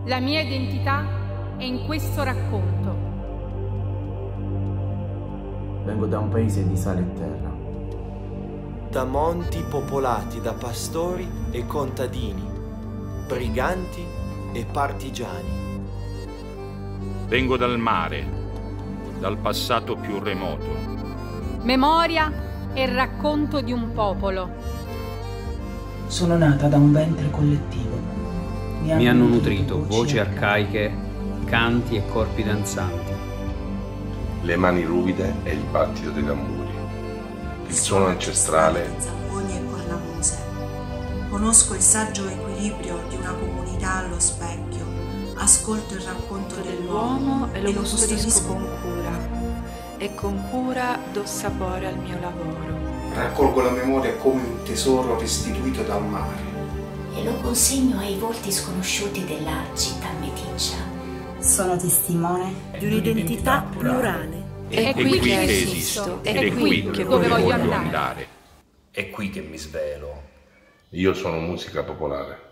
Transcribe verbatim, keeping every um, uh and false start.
La mia identità è in questo racconto. Vengo da un paese di sale e terra. Da monti popolati da pastori e contadini, briganti e partigiani. Vengo dal mare, dal passato più remoto. Memoria e racconto di un popolo. Sono nata da un ventre collettivo. Mi hanno, Mi hanno nutrito voci arcaiche, canti e corpi danzanti. Le mani ruvide e il battito dei tamburi. Il suono ancestrale. Zamponi e cornamuse. Conosco il saggio equilibrio di una comunità allo specchio. Ascolto il racconto dell'uomo e lo custodisco con cura. E con cura do sapore al mio lavoro. Raccolgo la memoria come un tesoro restituito dal mare. E lo consegno ai volti sconosciuti della città meticcia. Sono testimone di un'identità plurale. È qui che esisto, è qui che dove voglio andare. È qui che mi svelo. Io sono musica popolare.